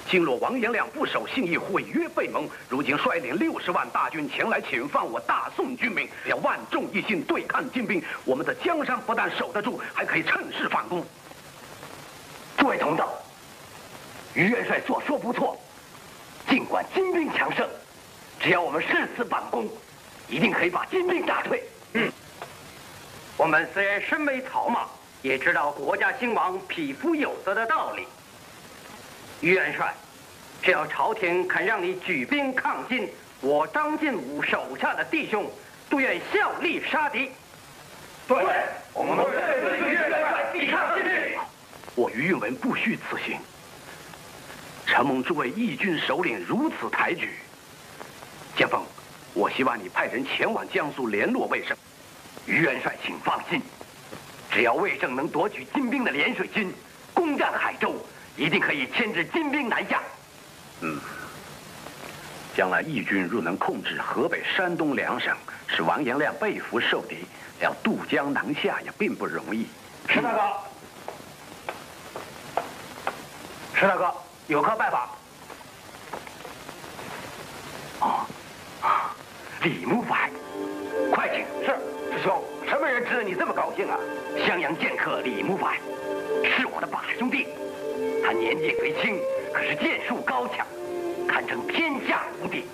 今若王延亮不守信义，毁约背盟，如今率领60万大军前来侵犯我大宋军民，要万众一心对抗金兵，我们的江山不但守得住，还可以趁势反攻。 诸位同道，于元帅所说不错，尽管金兵强盛，只要我们誓死反攻，一定可以把金兵打退。 我们虽然身为草莽，也知道国家兴亡，匹夫有责的道理。于元帅，只要朝廷肯让你举兵抗金，我张进武手下的弟兄都愿效力杀敌。 对，我们对于元帅抵抗金兵。 我于允文不虚此行。承蒙诸位义军首领如此抬举，建锋，我希望你派人前往江苏联络魏胜。 于元帅，请放心，只要魏胜能夺取金兵的涟水军，攻占海州，一定可以牵制金兵南下。 将来义军若能控制河北、山东2省，使王延亮被俘受敌，要渡江南下也并不容易。 石大哥，石大哥，有客拜访。李木白，快请。是，师兄，什么人值得你这么高兴啊？襄阳剑客李木白，是我的把兄弟。他年纪虽轻，可是剑术高强，堪称天下无敌。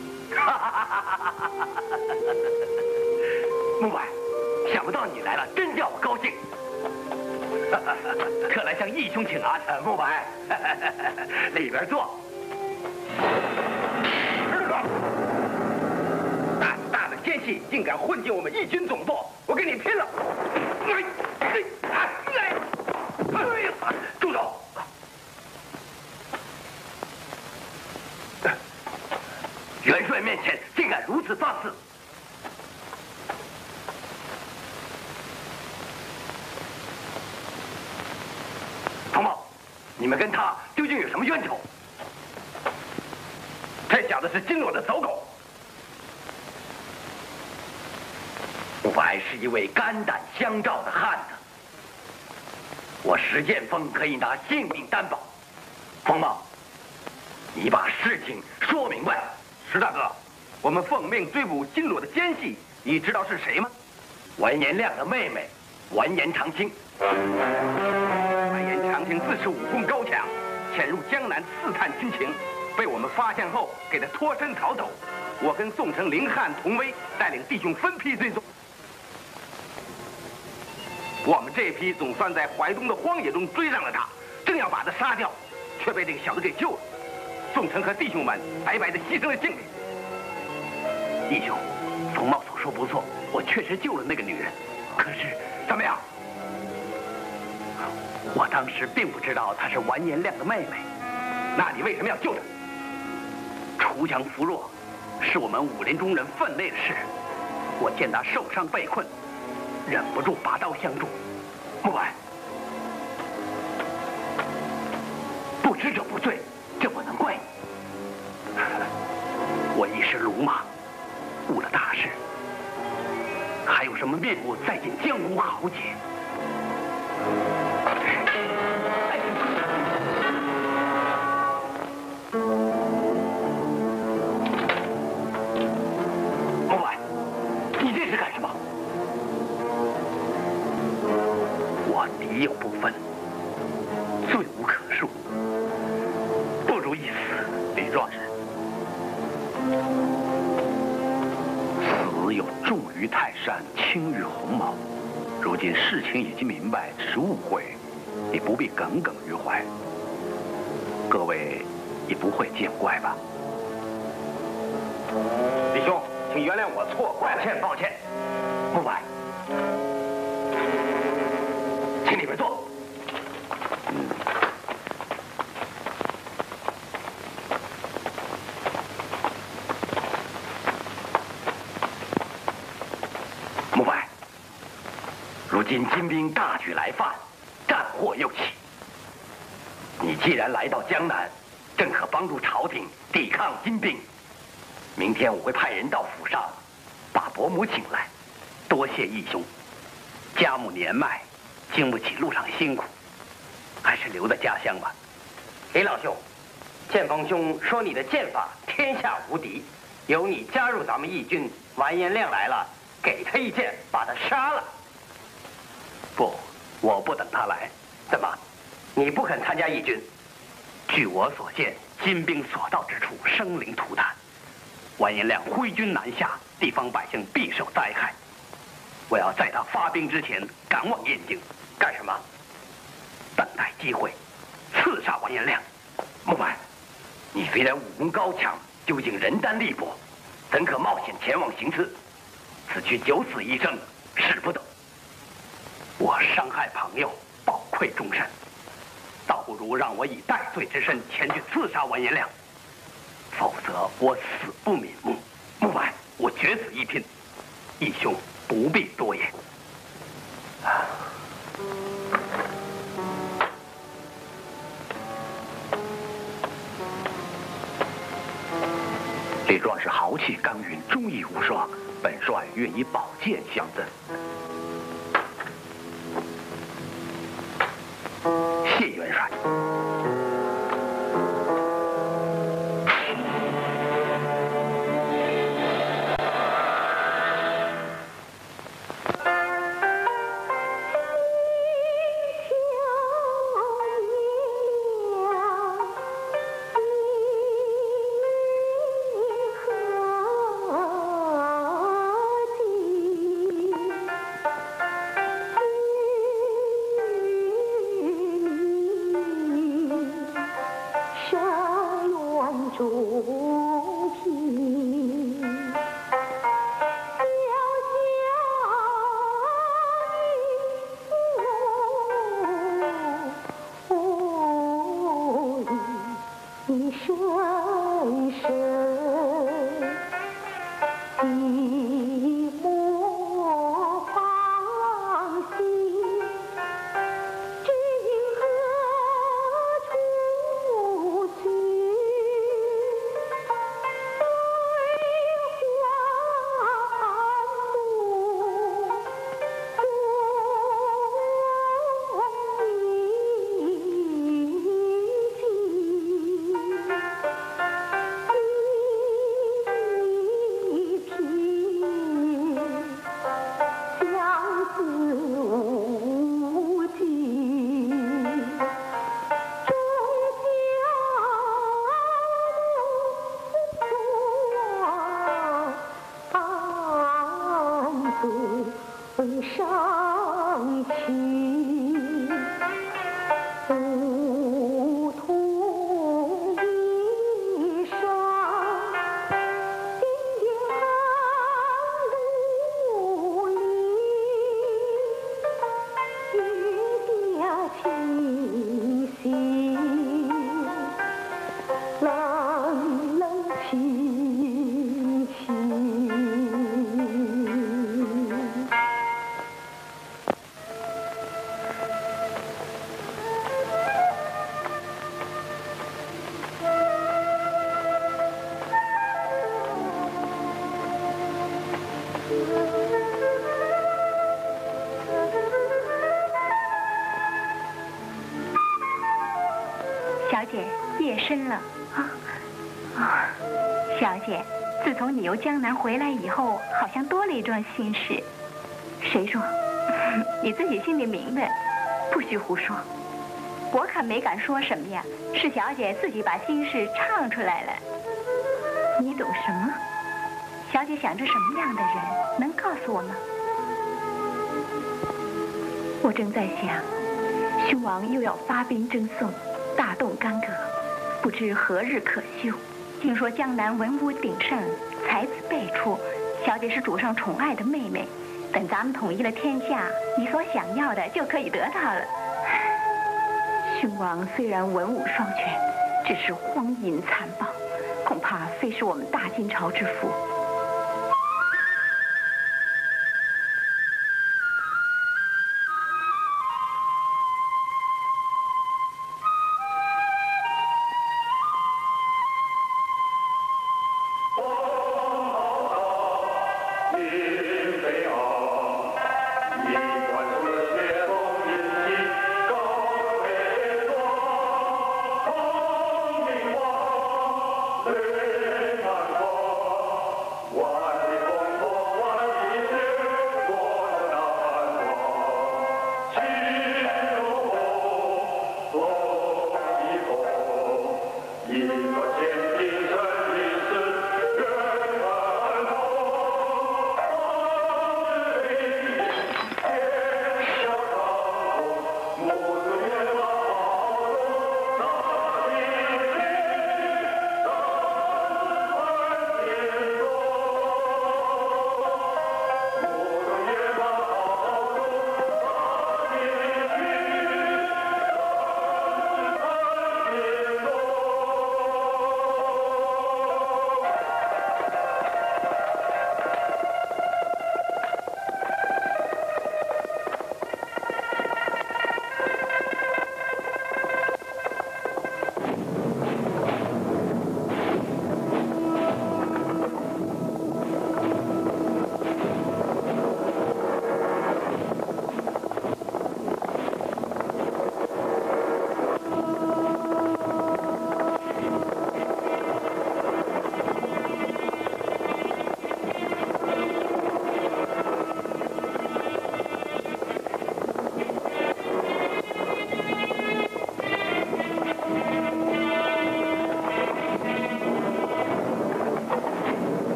木白，想不到你来了，真叫我高兴。特来向义兄请安。木白，里边坐。胆大的奸细，竟敢混进我们义军总部，我跟你拼了！住手！元帅面前竟敢如此放肆！童茂，你们跟他究竟有什么冤仇？这小子是金罗的走狗。木白是一位肝胆相照的汉子，我石剑锋可以拿性命担保。冯茂，你把事情说明白。石大哥，我们奉命追捕金罗的奸细，你知道是谁吗？完颜亮的妹妹，完颜长青。完颜长青自恃武功高强，潜入江南刺探军情，被我们发现后，给他脱身逃走。我跟宋城凌汉、童威带领弟兄分批追踪。我们这批总算在淮东的荒野中追上了他，正要把他杀掉，却被这个小子给救了。宋城和弟兄们白白的牺牲了性命。义兄，冯茂所说不错，我确实救了那个女人。可是怎么样？我当时并不知道她是完颜亮的妹妹。那你为什么要救她？锄强扶弱，是我们武林中人分内的事。我见她受伤被困，忍不住拔刀相助。木白，不知者不罪，这不能怪你。我一时鲁莽，误了大事。还有什么面目再进江湖豪杰？木白，你这是干什么？我敌友不分，罪无可恕，不如一死。李壮士，死有重于泰山，轻于鸿毛。如今事情已经明白，只是误会，你不必耿耿于怀。各位也不会见怪吧？弟兄，请原谅我错怪了。抱歉。木白，请里边坐。木白，如今金兵大举来犯，战祸又起。你既然来到江南，正可帮助朝廷抵抗金兵。明天我会派人到府上，把伯母请来。多谢义兄，家母年迈，经不起路上辛苦，还是留在家乡吧。李老兄， 剑锋兄说你的剑法天下无敌，由你加入咱们义军。完颜亮来了，给他一剑，把他杀了。 不，我不等他来。 怎么？你不肯参加义军？ 据我所见，金兵所到之处，生灵涂炭。完颜亮挥军南下，地方百姓必受灾害。我要在他发兵之前赶往燕京。 干什么？ 等待机会，刺杀完颜亮。 木白，你虽然武功高强，究竟人单力薄，怎可冒险前往行刺？此去九死一生，使不得。 我伤害朋友，报愧终身，倒不如让我以戴罪之身前去刺杀完颜亮，否则我死不瞑目。木白，我决死一拼，义兄不必多言。李壮士豪气干云，忠义无双，本帅愿以宝剑相赠。谢元帅。 小姐，夜深了小姐，自从你由江南回来以后，好像多了一桩心事。谁说？你自己心里明白，不许胡说。我可没敢说什么呀，是小姐自己把心事唱出来了。你懂什么？小姐想着什么样的人，能告诉我吗？我正在想，兄王又要发兵征宋，大动干戈，不知何日可休。听说江南文武鼎盛，才子辈出，小姐是主上宠爱的妹妹。等咱们统一了天下，你所想要的就可以得到了。兄王虽然文武双全，只是荒淫残暴，恐怕非是我们大金朝之福。 高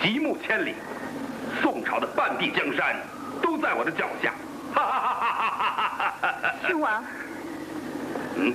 极目千里，宋朝的半壁江山都在我的脚下。哈哈哈哈哈哈！ 兄王， 嗯。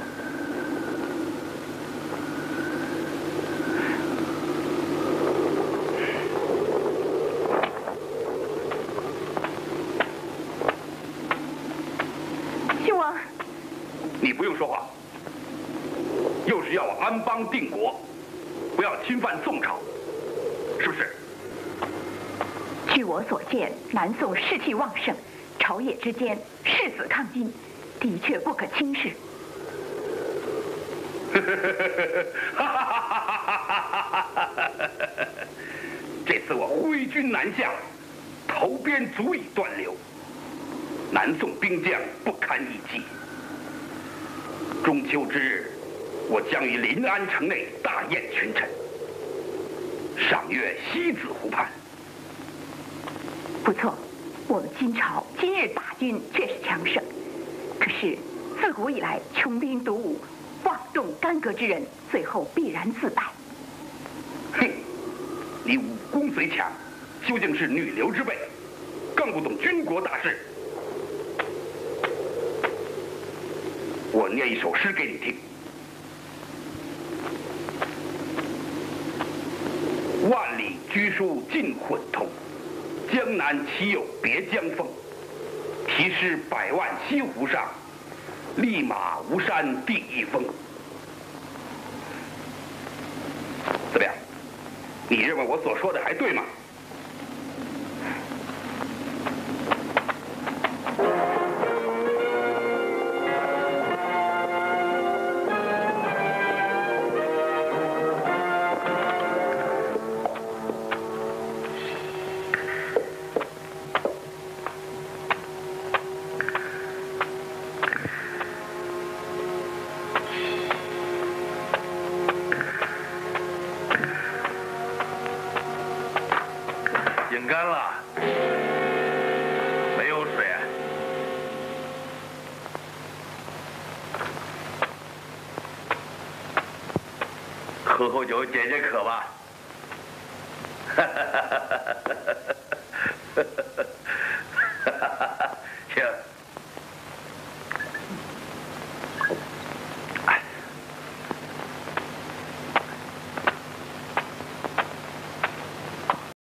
兄王， 你不用说话。又是要我安邦定国，不要侵犯宋朝，是不是？ 据我所见，南宋士气旺盛，朝野之间誓死抗金，的确不可轻视。 这次我挥军南下，投鞭足以断流，南宋兵将不堪一击。中秋之日，我将于临安城内大宴群臣，赏月西子湖畔。 不错，我们金朝今日大军确实强盛，可是自古以来穷兵黩武、妄动干戈之人，最后必然自败。 哼，你武功虽强，究竟是女流之辈，更不懂军国大事。我念一首诗给你听。万里居书尽混通，江南岂有别江风？题诗百万西湖上，立马吴山第一峰。怎么样？你认为我所说的还对吗？ 饮干了，没有水。喝口酒解解渴吧。哈哈哈哈哈。